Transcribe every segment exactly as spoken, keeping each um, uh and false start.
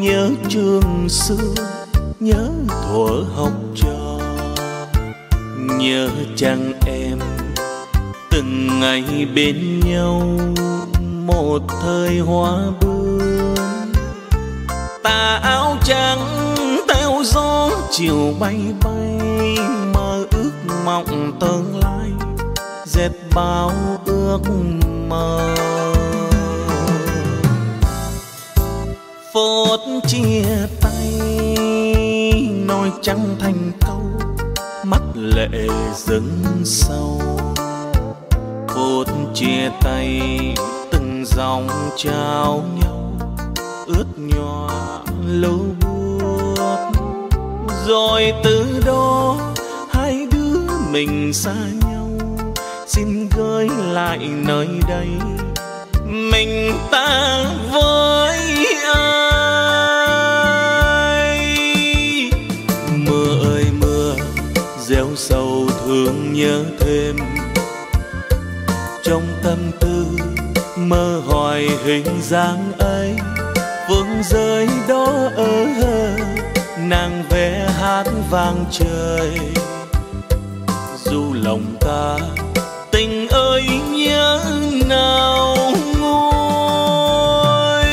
nhớ trường xưa, nhớ thuở học trò, nhớ chăng em từng ngày bên nhau một thời hoa bướm. Tà áo trắng theo gió chiều bay bay, mơ ước mộng tương lai dệt bao ước mơ. Phút chia tay nói chẳng thành câu, mắt lệ dâng sâu. Phút chia tay từng dòng trao nhau ướt nhòa lưu buốt. Rồi từ đó hai đứa mình xa nhau, xin gửi lại nơi đây mình ta với ai. Mưa ơi mưa gieo sầu thương nhớ thêm, trong tâm tư mơ hoài hình dáng ấy. Phương rơi đó ở nàng vẽ hát vang trời, dù lòng ta tình ơi nhớ nào nguôi.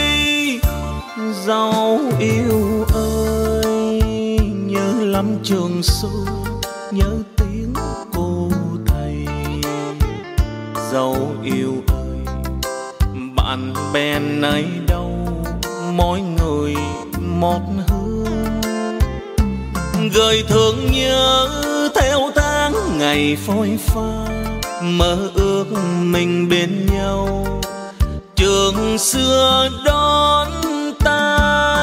Dấu yêu ơi nhớ lắm trường xưa, nhớ tiếng cô thầy. Dấu yêu ơi bạn bè này đâu, mỗi người một hướng. Gửi thương nhớ theo tháng ngày phôi pha, mơ ước mình bên nhau trường xưa đón ta.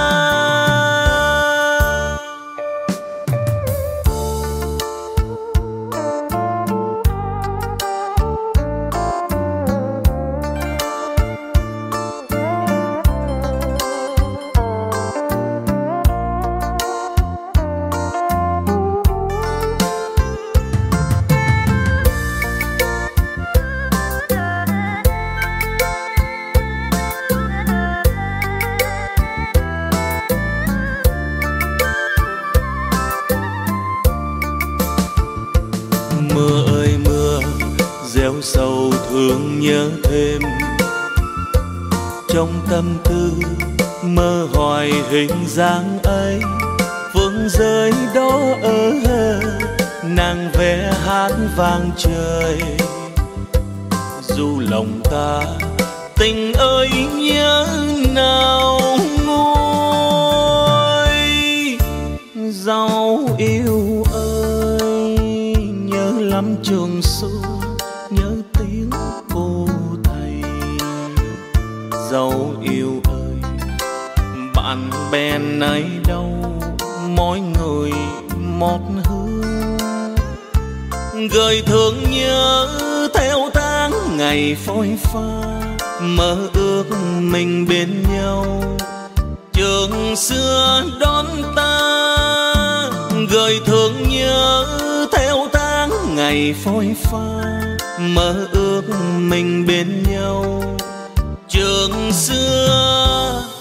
Sầu thương nhớ thêm, trong tâm tư mơ hoài hình dáng ấy. Phương rơi đó ở nàng vẽ hát vang trời, dù lòng ta tình ơi nhớ nào nguôi. Dấu yêu ơi nhớ lắm trường xưa, nhớ tiếng cô thầy. Dấu yêu ơi bạn bè này đâu, mỗi người một hướng. Gửi thương nhớ theo tháng ngày phôi pha, mơ ước mình bên nhau trường xưa đón ta. Gửi thương nhớ theo tháng ngày phôi pha, mơ ước mình bên nhau trường xưa